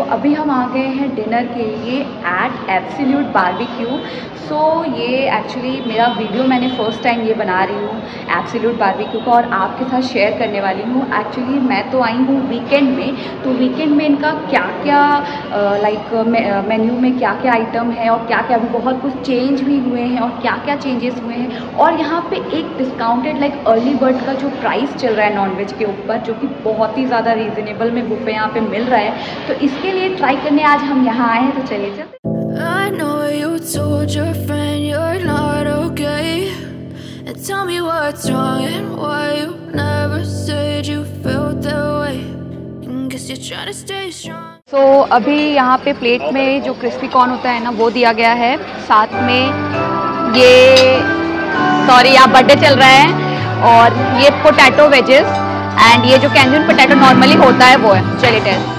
अभी हम आ गए हैं डिनर के लिए एट एब्सोल्यूट बारबेक्यू। सो ये एक्चुअली मेरा वीडियो मैंने फ़र्स्ट टाइम ये बना रही हूँ एब्सोल्यूट बारबेक्यू का, और आपके साथ शेयर करने वाली हूँ। एक्चुअली मैं तो आई हूँ वीकेंड में, तो वीकेंड में इनका क्या क्या मेन्यू में क्या क्या आइटम है और क्या क्या अभी बहुत कुछ चेंज भी हुए हैं और क्या क्या चेंजेस हुए हैं। और यहाँ पे एक डिस्काउंटेड अर्ली बर्ड का जो प्राइस चल रहा है नॉनवेज के ऊपर, जो कि बहुत ही ज़्यादा रीज़नेबल में बुफे यहाँ पे मिल रहा है, तो इसके लिए ट्राई करने आज हम यहाँ आए हैं। तो चलिए चलते। I know you told your friend you're not okay, and tell me what's wrong and why you never said you felt that way, and guess you're trying to stay strong. So अभी यहाँ पे plate में जो crispy corn होता है ना वो दिया गया है, साथ में ये यहाँ बर्थडे चल रहा है, और ये पोटैटो वेजेस एंड ये जो कैंजन पोटैटो नॉर्मली होता है वो है। चलिए टेस्ट।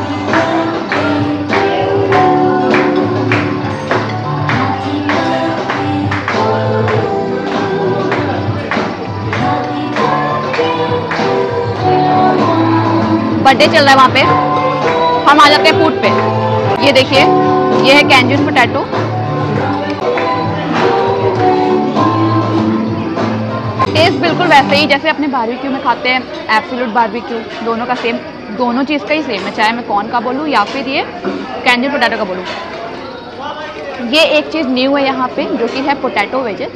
बर्थडे चल रहा है वहाँ पे, हम आ जाते हैं फूड पे। ये देखिए, ये है कैंजन पोटैटो। टेस्ट बिल्कुल वैसे ही जैसे अपने बारबेक्यू में खाते हैं, एब्सोल्यूट बारबेक्यू, दोनों का सेम, दोनों चीज़ का ही सेम है, चाहे मैं कॉर्न का बोलूँ या फिर ये कैंजन पोटैटो का बोलूँ। ये एक चीज़ न्यू है यहाँ पे, जो कि है पोटैटो वेजेस।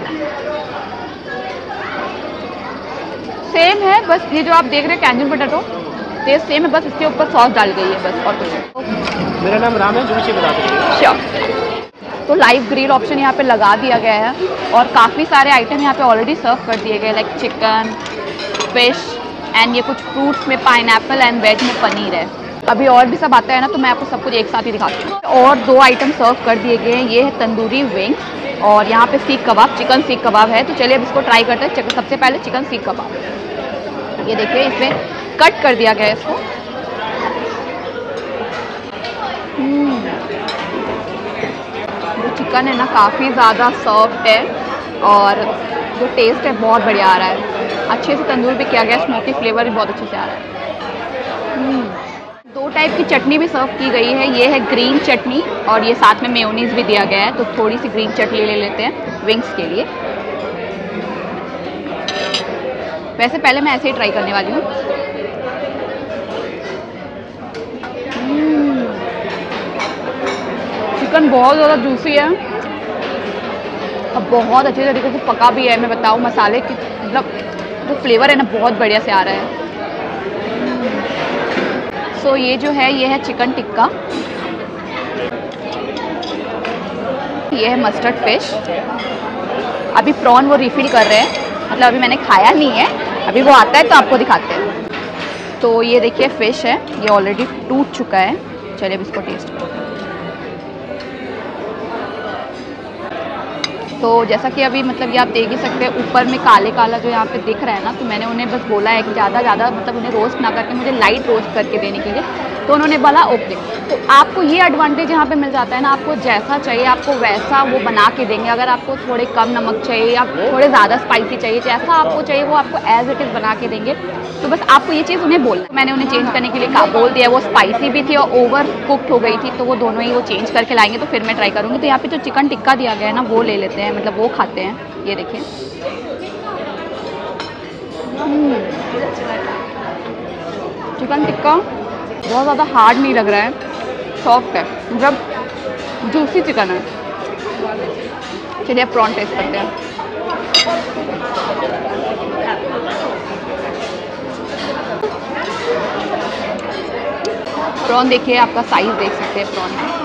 सेम है, बस ये जो आप देख रहे हैं कैंजन पोटैटो टेस्ट सेम है, बस इसके ऊपर सॉस डाल गई है बस, और कुछ नहीं। मेरा नाम राम है, जो मुझे बता दीजिए। श्योर। तो लाइव ग्रिल ऑप्शन यहाँ पे लगा दिया गया है, और काफ़ी सारे आइटम यहाँ पे ऑलरेडी सर्व कर दिए गए, लाइक चिकन, फिश एंड ये कुछ फ्रूट्स में पाइनएप्पल एंड वेज में पनीर है। अभी और भी सब आता है ना, तो मैं आपको सब कुछ एक साथ ही दिखाती हूँ। और 2 आइटम सर्व कर दिए गए हैं, ये है तंदूरी विंग्स और यहाँ पे सीख कबाब, चिकन सीख कबाब है। तो चलिए अब इसको ट्राई करते हैं। सबसे पहले चिकन सीख कबाब, ये देखिए इसमें कट कर दिया गया है इसको। जो चिकन है ना काफ़ी ज़्यादा सॉफ्ट है, और जो टेस्ट है बहुत बढ़िया आ रहा है। अच्छे से तंदूर भी किया गया, स्मोकी फ्लेवर भी बहुत अच्छे से आ रहा है। 2 टाइप की चटनी भी सर्व की गई है, ये है ग्रीन चटनी और ये साथ में मेयोनीज भी दिया गया है। तो थोड़ी सी ग्रीन चटनी ले लेते हैं विंग्स के लिए। वैसे पहले मैं ऐसे ही ट्राई करने वाली हूँ। चिकन बहुत ज़्यादा जूसी है, अब बहुत अच्छे तरीके से पका भी है। मैं बताऊँ मसाले की जो फ्लेवर है ना बहुत बढ़िया से आ रहा है। सो ये जो है ये है चिकन टिक्का, ये है मस्टर्ड फिश। अभी प्रॉन वो रिफिल कर रहे हैं, मतलब अभी मैंने खाया नहीं है, अभी वो आता है तो आपको दिखाते हैं। तो ये देखिए फिश है, ये ऑलरेडी टूट चुका है। चलिए अब इसको टेस्ट करते हैं। तो जैसा कि अभी मतलब ये आप देख ही सकते हैं, ऊपर में काले काला जो यहाँ पे दिख रहा है ना, तो मैंने उन्हें बस बोला है कि ज़्यादा मतलब उन्हें रोस्ट ना करके मुझे लाइट रोस्ट करके देने के लिए, तो उन्होंने बोला ओके। तो आपको ये एडवांटेज यहाँ पे मिल जाता है ना, आपको जैसा चाहिए आपको वैसा वो बना के देंगे। अगर आपको थोड़े कम नमक चाहिए या थोड़े ज़्यादा स्पाइसी चाहिए, जैसा आपको चाहिए वो आपको एज इट इज़ बना के देंगे। तो बस आपको ये चीज़ उन्हें बोलना। मैंने उन्हें चेंज करने के लिए बोल दिया, वो स्पाइसी भी थी और ओवर कुक्ड हो गई थी, तो वो दोनों ही वो चेंज करके लाएंगे, तो फिर मैं ट्राई करूँगी। तो यहाँ पे जो चिकन टिक्का दिया गया है ना वो ले लेते हैं, मतलब वो खाते हैं। ये देखिए चिकन टिक्का बहुत ज़्यादा हार्ड नहीं लग रहा है, सॉफ्ट है, मतलब जूसी चिकन है। चलिए अब प्रॉन टेस्ट करते हैं। प्रॉन देखिए, आपका साइज देख सकते हैं प्रॉन में,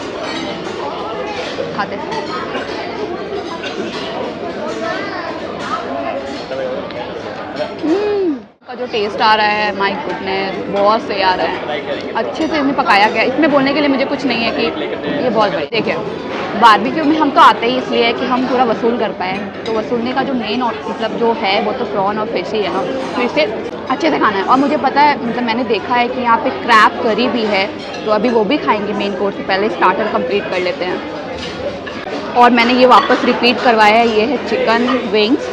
खाते हैं। का जो टेस्ट आ रहा है, माय गुडनेस, बहुत सही आ रहा है, अच्छे से इन्हें पकाया गया। इसमें बोलने के लिए मुझे कुछ नहीं है कि ये बहुत बढ़िया। देखिए बारबेक्यू में हम तो आते ही इसलिए है कि हम थोड़ा वसूल कर पाएँ, तो वसूलने का जो मेन मतलब जो है वो तो प्रॉन और फिश ही है ना, तो इसे अच्छे से खाना है। और मुझे पता है, मतलब मैंने देखा है कि यहाँ पे क्रैब करी भी है, तो अभी वो भी खाएंगे मेन कोर्स से पहले, स्टार्टर कंप्लीट कर लेते हैं। और मैंने ये वापस रिपीट करवाया है, ये है चिकन विंग्स।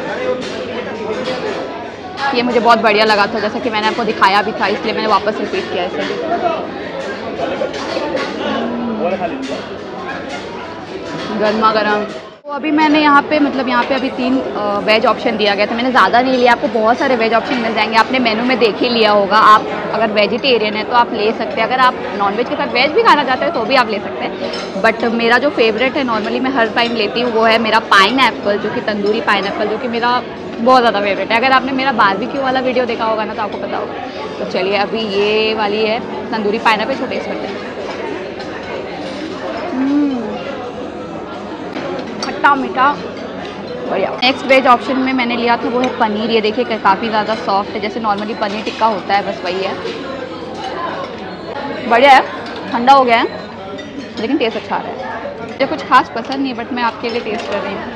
ये मुझे बहुत बढ़िया लगा था, जैसा कि मैंने आपको दिखाया भी था, इसलिए मैंने वापस रिपीट किया इसे। गर्मा गर्म। तो अभी मैंने यहाँ पे अभी 3 वेज ऑप्शन दिया गया था, मैंने ज़्यादा नहीं लिया। आपको बहुत सारे वेज ऑप्शन मिल जाएंगे, आपने मेनू में देख ही लिया होगा। आप अगर वेजिटेरियन है तो आप ले सकते हैं, अगर आप नॉनवेज के साथ वेज भी खाना चाहते हैं तो भी आप ले सकते हैं। बट मेरा जो फेवरेट है, नॉर्मली मैं हर टाइम लेती हूँ, वो है मेरा पाइनएप्पल, जो कि तंदूरी पाइनएप्पल, जो कि मेरा बहुत ज़्यादा फेवरेट है। अगर आपने मेरा बारबेक्यू वाला वीडियो देखा होगा ना तो आपको पता होगा। तो चलिए अभी ये वाली है तंदूरी पाइनएप्पल, इसको टेस्ट करते हैं। खट्टा मीठा बढ़िया। नेक्स्ट वेज ऑप्शन में मैंने लिया था वो है पनीर। ये देखिए काफ़ी ज़्यादा सॉफ्ट है, जैसे नॉर्मली पनीर टिक्का होता है, बस वही है। बढ़िया है, ठंडा हो गया है लेकिन टेस्ट अच्छा आ रहा है। मुझे कुछ खास पसंद नहीं, बट मैं आपके लिए टेस्ट कर रही हूँ।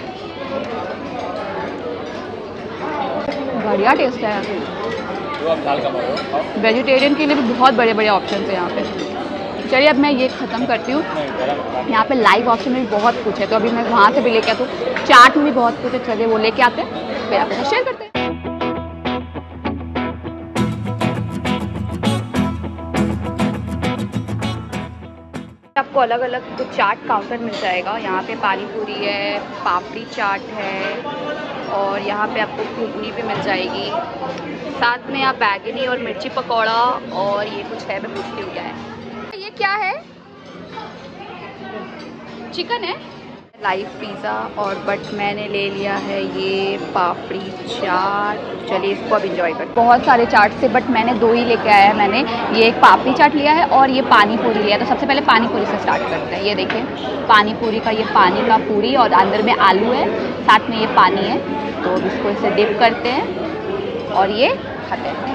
बढ़िया टेस्ट है। वेजिटेरियन के लिए भी बहुत बड़े बड़े ऑप्शन है यहाँ पे। चलिए अब मैं ये ख़त्म करती हूँ। यहाँ पे लाइव ऑप्शन में भी बहुत कुछ है, तो अभी मैं वहाँ से भी लेके आता हूँ। चाट में भी बहुत कुछ है, चलिए वो लेके आते हैं, फिर आपके साथ शेयर करते हैं। आपको अलग अलग कुछ चाट काउंटर मिल जाएगा। यहाँ पे पानी पूरी है, पापड़ी चाट है, और यहाँ पे आपको घुगनी भी मिल जाएगी। साथ में आप बैगनी और मिर्ची पकौड़ा, और ये कुछ है, मैं पूछती हूँ क्या है। ये क्या है? चिकन है। लाइव पिज़्ज़ा, और बट मैंने ले लिया है ये पापड़ी चाट। चलिए इसको अब इंजॉय करते हैं। बहुत सारे चाट से, बट मैंने 2 ही लेके आया है। मैंने ये एक पापड़ी चाट लिया है और ये पानी पूरी लिया। तो सबसे पहले पानी पूरी से स्टार्ट करते हैं। ये देखिए पानी पूरी का, ये पानी का पूरी और अंदर में आलू है, साथ में ये पानी है। तो इसको इसे डिप करते हैं और ये खाते हैं।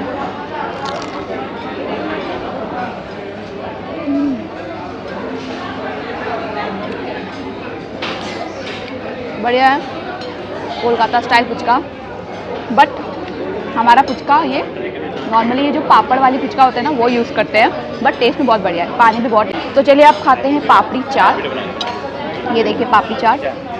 बढ़िया है, कोलकाता स्टाइल पुचका। बट हमारा पुचका ये नॉर्मली ये जो पापड़ वाली पुचका होता है ना, वो यूज़ करते हैं, बट टेस्ट में बहुत बढ़िया है, पानी भी बहुत। तो चलिए आप खाते हैं पापड़ी चाट। ये देखिए पापड़ी चाट।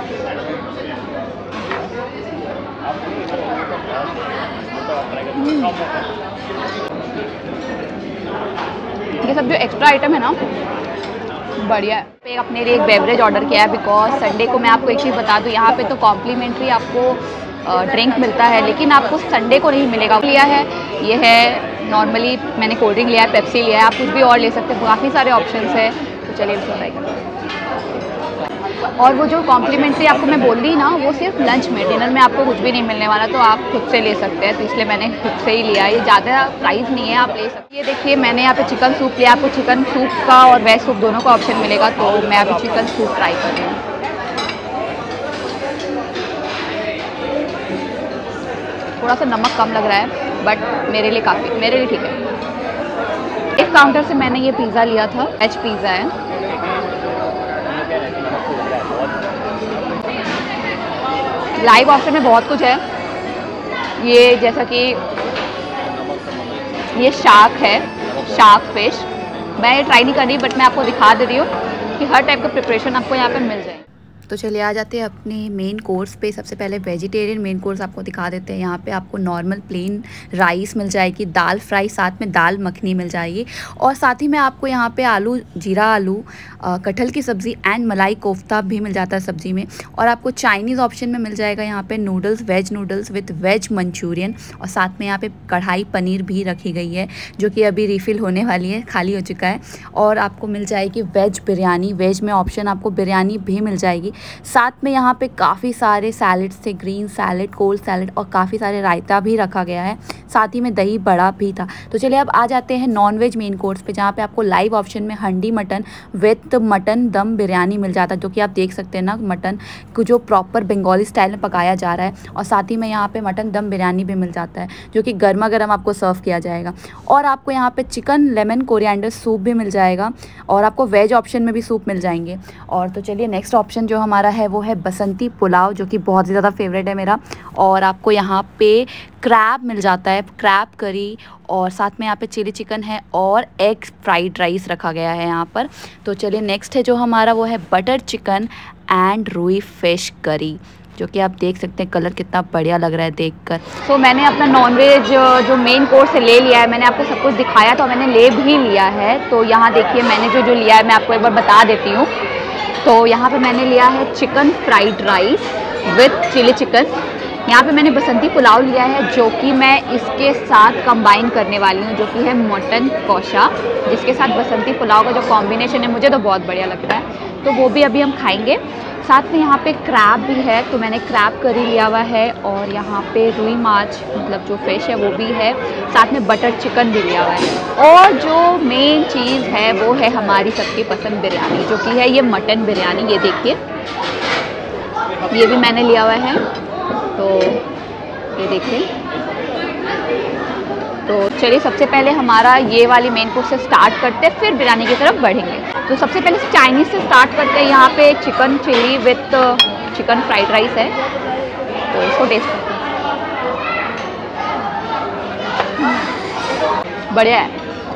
ये सब जो एक्स्ट्रा आइटम है ना, बढ़िया है। एक अपने लिए एक बेवरेज ऑर्डर किया है, बिकॉज संडे को मैं आपको एक चीज़ बता दूं, यहाँ पे तो कॉम्प्लीमेंट्री आपको ड्रिंक मिलता है, लेकिन आपको संडे को नहीं मिलेगा। लिया है ये है, नॉर्मली मैंने कोल्ड ड्रिंक लिया है, पेप्सी लिया है, आप कुछ भी और ले सकते हैं, काफ़ी सारे ऑप्शंस है। तो चलिए इसको ट्राई करते हैं। और वो जो कॉम्प्लीमेंट्री आपको मैं बोल रही ना, वो सिर्फ लंच में, डिनर में आपको कुछ भी नहीं मिलने वाला, तो आप खुद से ले सकते हैं। तो इसलिए मैंने खुद से ही लिया। ये ज़्यादा प्राइस नहीं है, आप ले सकते हैं। ये देखिए मैंने यहाँ पे चिकन सूप लिया। आपको चिकन सूप का और वेज सूप दोनों का ऑप्शन मिलेगा। तो मैं अभी चिकन सूप ट्राई कर रही हूँ। थोड़ा सा नमक कम लग रहा है, बट मेरे लिए ठीक है। एक काउंटर से मैंने ये पिज़्ज़ा लिया था, वेज पिज़्ज़ा है। लाइव ऑप्शन में बहुत कुछ है, ये जैसा कि ये शार्क है, शार्क फिश। मैं ये ट्राई नहीं कर रही, बट मैं आपको दिखा दे रही हूँ कि हर टाइप का प्रिपरेशन आपको यहाँ पे मिल जाए। तो चलिए आ जाते हैं अपने मेन कोर्स पे। सबसे पहले वेजिटेरियन मेन कोर्स आपको दिखा देते हैं। यहाँ पे आपको नॉर्मल प्लेन राइस मिल जाएगी, दाल फ्राई, साथ में दाल मखनी मिल जाएगी, और साथ ही में आपको यहाँ पे आलू, जीरा आलू, कटहल की सब्ज़ी एंड मलाई कोफ्ता भी मिल जाता है सब्ज़ी में। और आपको चाइनीज़ ऑप्शन में मिल जाएगा यहाँ पे noodles, veg noodles with veg manchurian, और साथ में यहाँ पे कढ़ाई पनीर भी रखी गई है, जो कि अभी रिफ़िल होने वाली है, खाली हो चुका है। और आपको मिल जाएगी वेज बिरयानी, वेज में ऑप्शन आपको बिरयानी भी मिल जाएगी। साथ में यहाँ पे काफ़ी सारे सैलड्स थे, ग्रीन सैलड, कोल्ड सैलड, और काफ़ी सारे रायता भी रखा गया है, साथ ही में दही बड़ा भी था। तो चलिए अब आ जाते हैं नॉन वेज मेन कोर्स पे, जहाँ पे आपको लाइव ऑप्शन में हंडी मटन विथ मटन दम बिरयानी मिल जाता है, जो कि आप देख सकते हैं ना, मटन को जो प्रॉपर बंगाली स्टाइल में पकाया जा रहा है, और साथ ही में यहाँ पे मटन दम बिरयानी भी मिल जाता है, जो कि गर्मा गर्म आपको सर्व किया जाएगा। और आपको यहाँ पे चिकन लेमन कोरिएंडर सूप भी मिल जाएगा, और आपको वेज ऑप्शन में भी सूप मिल जाएंगे। और तो चलिए नेक्स्ट ऑप्शन जो हमारा है वो है बसंती पुलाव, जो कि बहुत ज़्यादा फेवरेट है मेरा। और आपको यहाँ पे क्रैब मिल जाता है, क्रैब करी, और साथ में यहाँ पे चिली चिकन है, और एग फ्राइड राइस रखा गया है यहाँ पर। तो चलिए नेक्स्ट है जो हमारा वो है बटर चिकन एंड रुई फिश करी। जो कि आप देख सकते हैं कलर कितना बढ़िया लग रहा है देखकर। तो मैंने अपना नॉनवेज जो मेन कोर्स ले लिया है, मैंने आपको सब कुछ दिखाया तो मैंने ले भी लिया है। तो यहाँ देखिए मैंने जो लिया है मैं आपको एक बार बता देती हूँ। तो यहाँ पे मैंने लिया है chicken fried rice with chilli chicken. यहाँ पे मैंने बसंती पुलाव लिया है जो कि मैं इसके साथ कंबाइन करने वाली हूँ, जो कि है मटन कौशा, जिसके साथ बसंती पुलाव का जो कॉम्बिनेशन है मुझे तो बहुत बढ़िया लगता है। तो वो भी अभी हम खाएंगे। साथ में यहाँ पे क्रैब भी है, तो मैंने क्रैब करी लिया हुआ है। और यहाँ पे रुई माछ मतलब जो फिश है वो भी है। साथ में बटर चिकन भी लिया हुआ है। और जो मेन चीज़ है वो है हमारी सबकी पसंद बिरयानी, जो कि है ये मटन बिरयानी। ये देखिए ये भी मैंने लिया हुआ है। तो ये देखिए। तो चलिए सबसे पहले हमारा ये वाली मेन कोर्स से स्टार्ट करते हैं, फिर बिरयानी की तरफ बढ़ेंगे। तो सबसे पहले चाइनीज़ से स्टार्ट करते हैं। यहाँ पे chicken chilli with chicken fried rice है, तो इसको टेस्ट करते हैं। बढ़िया है,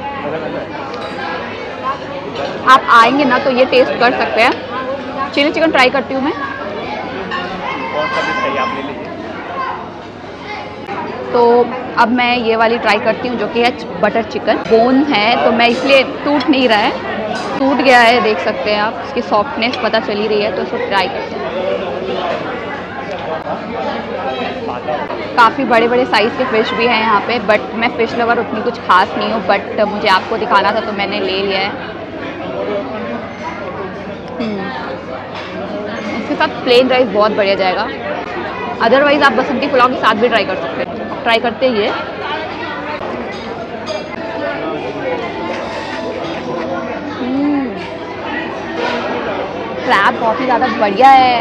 आप आएंगे ना तो ये टेस्ट कर सकते हैं। चिली चिकन ट्राई करती हूँ मैं। तो अब मैं ये वाली ट्राई करती हूँ जो कि है बटर चिकन। बोन है तो मैं इसलिए टूट नहीं रहा है, टूट गया है देख सकते हैं आप, इसकी सॉफ्टनेस पता चली रही है। तो इसको ट्राई करते हैं। काफ़ी बड़े बड़े साइज़ के फ़िश भी हैं यहाँ पे, बट मैं फ़िश लवर उतनी कुछ खास नहीं हूँ, बट मुझे आपको दिखाना था तो मैंने ले लिया है। इसके साथ प्लेन राइस बहुत बढ़िया जाएगा। अदरवाइज़ आप बसंती पुलाव के साथ भी ट्राई कर सकते हैं। ट्राई करते ही है। क्रैब बहुत ही ज़्यादा बढ़िया है।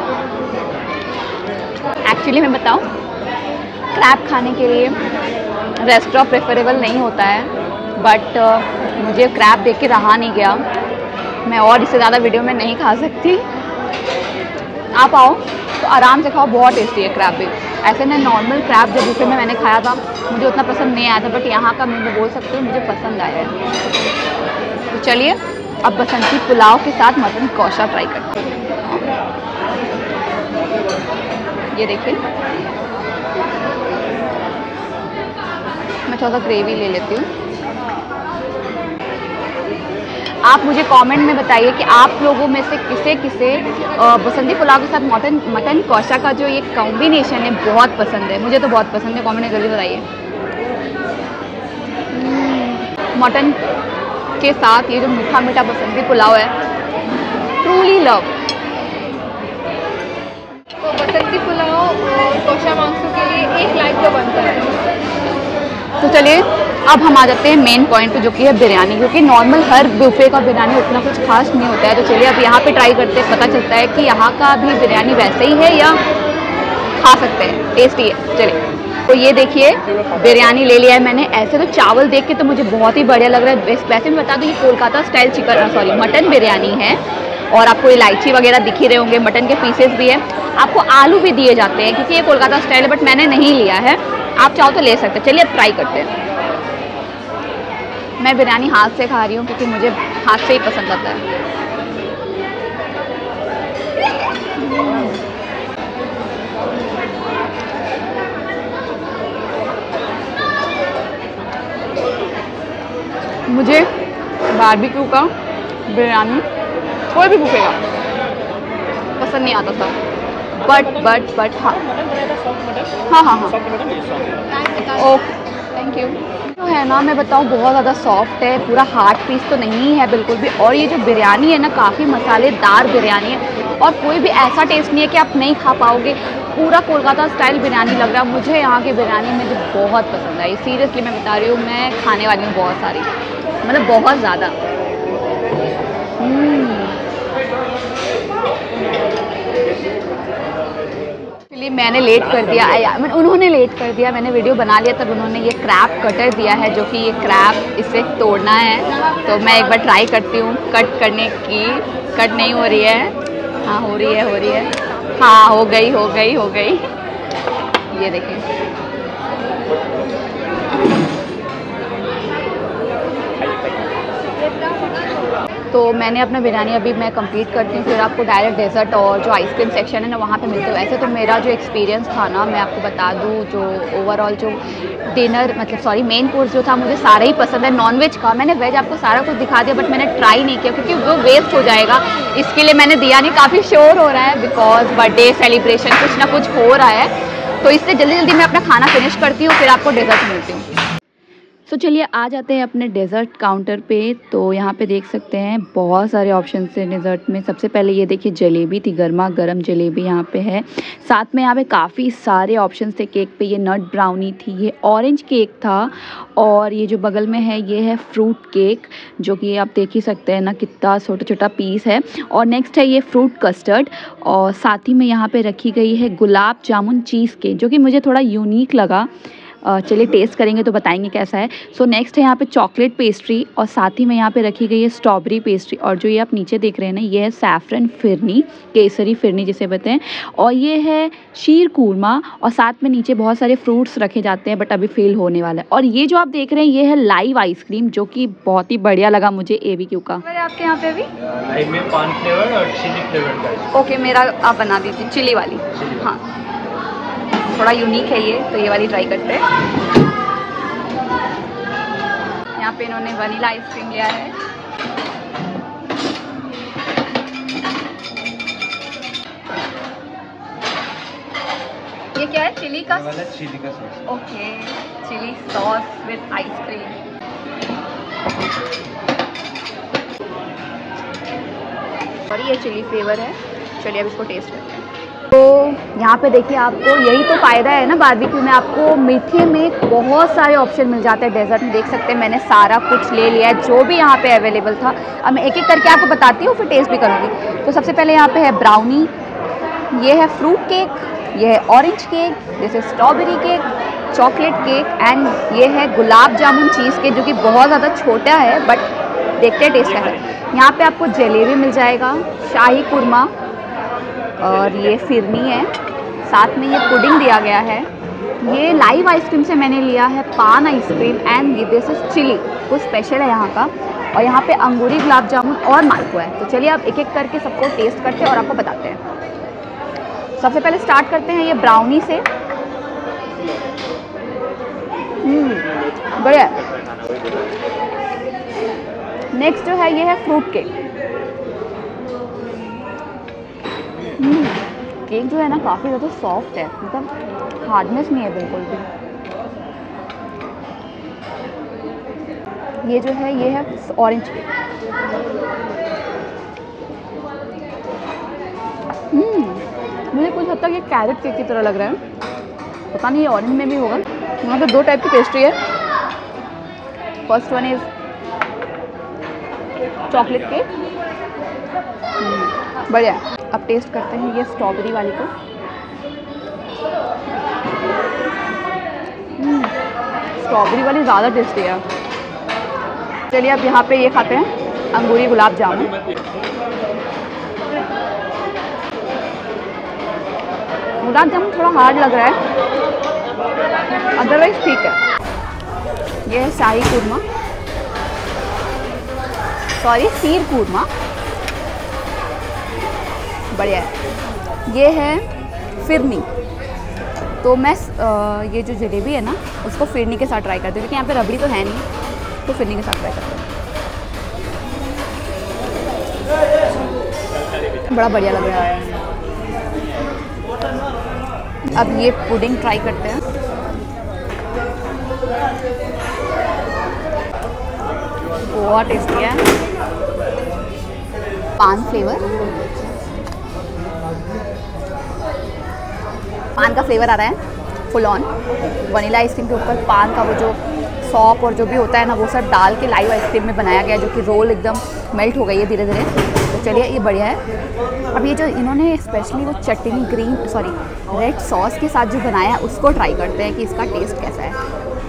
एक्चुअली मैं बताऊं, क्रैब खाने के लिए रेस्टोरेंट प्रेफरेबल नहीं होता है, बट मुझे क्रैब देख के रहा नहीं गया। मैं और इससे ज़्यादा वीडियो में नहीं खा सकती। आप आओ तो आराम से खाओ, बहुत टेस्टी है क्रैब भी। ऐसे मैं नॉर्मल क्रैब जब बुफे में मैंने खाया था मुझे उतना पसंद नहीं आया था, बट यहाँ का मैं बोल सकती हूँ मुझे पसंद आया है। तो चलिए अब बसंती पुलाव के साथ मटन कौशा ट्राई करते हैं। ये देखिए मैं थोड़ा सा ग्रेवी ले लेती हूँ। आप मुझे कमेंट में बताइए कि आप लोगों में से किसे किसे बसंती पुलाव के साथ मटन कौशा का जो ये कॉम्बिनेशन है बहुत पसंद है। मुझे तो बहुत पसंद है, कमेंट में जल्दी बताइए। मटन के साथ ये जो मीठा मीठा बसंती पुलाव है, ट्रूली लव। तो बसंती पुलाव और कौशा मांसू के लिए 1 लाख जो बनता है। तो चलिए अब हम आ जाते हैं मेन पॉइंट पे, जो कि है बिरयानी, क्योंकि नॉर्मल हर बुफे का बिरयानी उतना कुछ खास नहीं होता है। तो चलिए अब यहाँ पे ट्राई करते हैं, पता चलता है कि यहाँ का भी बिरयानी वैसे ही है या खा सकते हैं, टेस्टी है। चलिए तो ये देखिए बिरयानी ले लिया है मैंने। ऐसे तो चावल देख के तो मुझे बहुत ही बढ़िया लग रहा है। वैसे मैं बता दूँ ये कोलकाता स्टाइल मटन बिरयानी है। और आपको इलायची वगैरह दिख ही रहे होंगे, मटन के पीसेस भी है। आपको आलू भी दिए जाते हैं क्योंकि ये कोलकाता स्टाइल है, बट मैंने नहीं लिया है। आप चाहो तो ले सकते हैं। चलिए अब ट्राई करते हैं। मैं बिरयानी हाथ से खा रही हूँ क्योंकि मुझे हाथ से ही पसंद आता है। मुझे बारबेक्यू का बिरयानी कोई भी बुफे का पसंद नहीं आता था, बट हाँ ओके थैंक यू। तो है ना, मैं बताऊँ बहुत ज़्यादा सॉफ्ट है, पूरा हार्ड पीस तो नहीं है बिल्कुल भी। और ये जो बिरयानी है ना काफ़ी मसालेदार बिरयानी है, और कोई भी ऐसा टेस्ट नहीं है कि आप नहीं खा पाओगे। पूरा कोलकाता स्टाइल बिरयानी लग रहा है मुझे। यहाँ की बिरयानी मुझे बहुत पसंद आई, सीरियसली मैं बता रही हूँ। मैं खाने वाली हूँ बहुत सारी, मतलब बहुत ज़्यादा। चलिए मैंने लेट कर दिया, उन्होंने लेट कर दिया, मैंने वीडियो बना लिया तब उन्होंने ये क्रैब कटर दिया है, जो कि ये क्रैब इसे तोड़ना है। तो मैं एक बार ट्राई करती हूँ कट करने की। कट नहीं हो रही है, हाँ हो रही है, हाँ हो गई। ये देखिए तो मैंने अपना बिरयानी अभी मैं कंप्लीट करती हूँ, फिर आपको डायरेक्ट डेजर्ट और जो आइसक्रीम सेक्शन है ना वहाँ पे मिलते हैं। वैसे तो मेरा जो एक्सपीरियंस था ना, मैं आपको बता दूँ, जो ओवरऑल जो डिनर मतलब सॉरी मेन कोर्स जो था मुझे सारा ही पसंद है। नॉनवेज का मैंने वेज आपको सारा कुछ दिखा दिया, बट मैंने ट्राई नहीं किया क्योंकि वो वेस्ट हो जाएगा, इसके लिए मैंने दिया नहीं। काफ़ी श्योर हो रहा है बिकॉज बर्थडे सेलिब्रेशन कुछ ना कुछ हो रहा है, तो इससे जल्दी जल्दी मैं अपना खाना फिनिश करती हूँ, फिर आपको डेजर्ट मिलती हूँ। तो चलिए आ जाते हैं अपने डेज़र्ट काउंटर पे। तो यहाँ पे देख सकते हैं बहुत सारे ऑप्शन हैं डेज़र्ट में। सबसे पहले ये देखिए जलेबी थी, गर्मा गर्म जलेबी यहाँ पे है। साथ में यहाँ पे काफ़ी सारे ऑप्शन थे केक पे। ये नट ब्राउनी थी, ये ऑरेंज केक था, और ये जो बगल में है ये है फ्रूट केक, जो कि आप देख ही सकते हैं ना कितना छोटा छोटा पीस है। और नेक्स्ट है ये फ्रूट कस्टर्ड, और साथ ही में यहाँ पे रखी गई है गुलाब जामुन चीज़ केक, जो कि मुझे थोड़ा यूनिक लगा। चलिए टेस्ट करेंगे तो बताएंगे कैसा है। सो नेक्स्ट है यहाँ पे चॉकलेट पेस्ट्री, और साथ ही में यहाँ पे रखी गई है स्ट्रॉबेरी पेस्ट्री, और जो ये आप नीचे देख रहे हैं ना ये है सैफरन फिरनी, केसरी फिरनी जिसे बताएं, और ये है शीर कूरमा, और साथ में नीचे बहुत सारे फ्रूट्स रखे जाते हैं बट अभी फेल होने वाला है। और ये जो आप देख रहे हैं ये है लाइव आइसक्रीम, जो कि बहुत ही बढ़िया लगा मुझे ABQ का। आपके यहाँ पे अभी लाइव में पान फ्लेवर और चिली फ्लेवर का। ओके, मेरा आप बना दीजिए चिली वाली। हाँ, थोड़ा यूनिक है ये, तो ये वाली ट्राई करते हैं। यहाँ पे इन्होंने वनीला आइसक्रीम लिया है। ये क्या है? चिली का sauce. Okay, chilli sauce with ice cream. और ये चिली फ्लेवर है। चलिए अब इसको टेस्ट करते हैं। तो यहाँ पे देखिए, आपको यही तो फ़ायदा है ना बारबेक्यू में, आपको मीठे में बहुत सारे ऑप्शन मिल जाते हैं। डेजर्ट में देख सकते हैं मैंने सारा कुछ ले लिया है जो भी यहाँ पे अवेलेबल था। अब मैं एक एक करके आपको बताती हूँ, फिर टेस्ट भी करूँगी। तो सबसे पहले यहाँ पे है ब्राउनी, ये है फ्रूट केक, ये है ऑरेंज केक, जैसे strawberry cake, chocolate cake, and ये है गुलाब जामुन चीज़ केक, जो कि बहुत ज़्यादा छोटा है बट देखते हैं टेस्ट कैसा है। यहाँ पे आपको जलेबी मिल जाएगा, शाही कुरमा, और ये फिरनी है, साथ में ये पुडिंग दिया गया है। ये लाइव आइसक्रीम से मैंने लिया है पान आइसक्रीम, एंड ये दिस इज चिली, कुछ स्पेशल है यहाँ का। और यहाँ पे अंगूरी गुलाब जामुन और मालपुआ है। तो चलिए अब एक एक करके सबको टेस्ट करते हैं और आपको बताते हैं। सबसे पहले स्टार्ट करते हैं ये ब्राउनी से। बढ़िया। नेक्स्ट जो है ये है फ्रूट केक। केक जो है ना काफ़ी ज़्यादा सॉफ्ट है, मतलब हार्डनेस नहीं है बिल्कुल भी। ये जो है ये है ऑरेंज केक। मुझे कुछ हद तक ये कैरेट केक की तरह लग रहा है, पता नहीं ये ऑरेंज में भी होगा। यहाँ पे दो टाइप की पेस्ट्री है। First one is chocolate cake, बढ़िया। अब टेस्ट करते हैं ये स्ट्रॉबेरी वाली को। स्ट्रॉबेरी वाली ज़्यादा टेस्टी है। चलिए अब यहाँ पे ये खाते हैं अंगूरी गुलाब जामुन। गुलाब जामुन थोड़ा हार्ड लग रहा है, अदरवाइज ठीक है। ये है शाही कुरमा, सॉरी शीर कुरमा, बढ़िया है। ये है फिरनी, तो मैं ये जो जलेबी है ना उसको फिरनी के साथ ट्राई करती हूँ, क्योंकि यहाँ पे रबड़ी तो है नहीं, तो फिरनी के साथ ट्राई करते हैं। बड़ा बढ़िया लग रहा है। अब ये पुडिंग ट्राई करते हैं। बहुत टेस्टी है, पान फ्लेवर, पान का फ्लेवर आ रहा है फुल ऑन। वनीला आइसक्रीम के ऊपर पान का वो जो सॉप और जो भी होता है ना वो सब डाल के लाइव आइसक्रीम में बनाया गया, जो कि रोल एकदम मेल्ट हो गई है धीरे धीरे। तो चलिए ये बढ़िया है। अब ये जो इन्होंने स्पेशली वो चटनी रेड सॉस के साथ जो बनाया है उसको ट्राई करते हैं कि इसका टेस्ट कैसा है।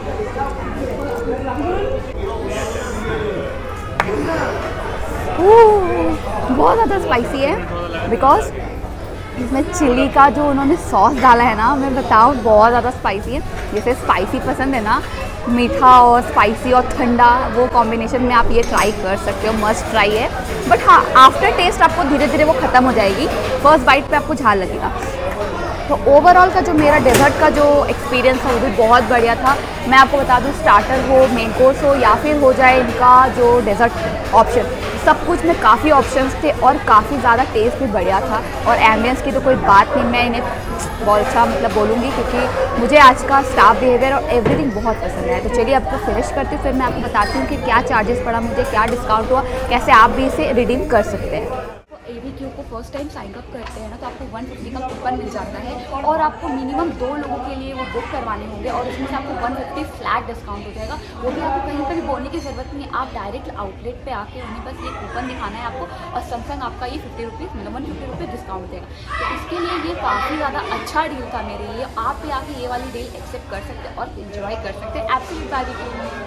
बहुत ज़्यादा स्पाइसी है, बिकॉज इसमें चिली का जो उन्होंने सॉस डाला है ना, मैं बताऊँ बहुत ज़्यादा स्पाइसी है। जैसे स्पाइसी पसंद है ना, मीठा और स्पाइसी और ठंडा, वो कॉम्बिनेशन में आप ये ट्राई कर सकते हो, मस्ट ट्राई है। बट हाँ आफ्टर टेस्ट आपको धीरे धीरे वो ख़त्म हो जाएगी, फर्स्ट बाइट पे आपको झाल लगेगा। तो ओवरऑल का जो मेरा डेजर्ट का जो एक्सपीरियंस था वो भी बहुत बढ़िया था। मैं आपको बता दूं स्टार्टर हो, मेन कोर्स हो या फिर हो जाए इनका जो डेजर्ट ऑप्शन, सब कुछ में काफ़ी ऑप्शंस थे और काफ़ी ज़्यादा टेस्ट भी बढ़िया था। और एम्बियंस की तो कोई बात नहीं, मैं इन्हें बहुत अच्छा मतलब बोलूँगी क्योंकि मुझे आज का स्टाफ बिहेवियर और एवरीथिंग बहुत पसंद है। तो चलिए आपको फिनिश करती हूँ, फिर मैं आपको बताती हूँ कि क्या चार्जेस पड़ा मुझे, क्या डिस्काउंट हुआ, कैसे आप भी इसे रिडीम कर सकते हैं। ABQ को फर्स्ट टाइम साइन अप करते हैं ना तो आपको 150 का कूपन मिल जाता है और आपको मिनिमम 2 लोगों के लिए वो बुक करवाने होंगे और उसमें से आपको 150 फ्लैट डिस्काउंट हो जाएगा। वो भी आपको कहीं पर भी बोलने की ज़रूरत नहीं है, आप डायरेक्ट आउटलेट पे आके उन्हें बस ये कूपन दिखाना है आपको और सैमसंग आपका ये 50 रुपीज़ मतलब 150 रुपये डिस्काउंट देगा। तो इसके लिए ये काफ़ी ज़्यादा अच्छा डील था मेरे लिए। आप भी आके ये वाली डील एक्सेप्ट कर सकते हैं और इन्जॉय कर सकते हैं एब्सोल्यूट बार्बेक्यू।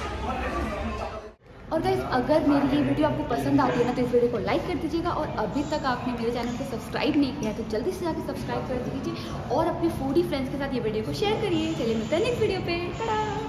और गाइस अगर मेरी ये वीडियो आपको पसंद आती है ना तो इस वीडियो को लाइक कर दीजिएगा और अभी तक आपने मेरे चैनल को सब्सक्राइब नहीं किया है तो जल्दी से जाकर सब्सक्राइब कर दीजिए और अपने फूडी फ्रेंड्स के साथ ये वीडियो को शेयर करिए। चलिए मिलते हैं नेक्स्ट वीडियो पे।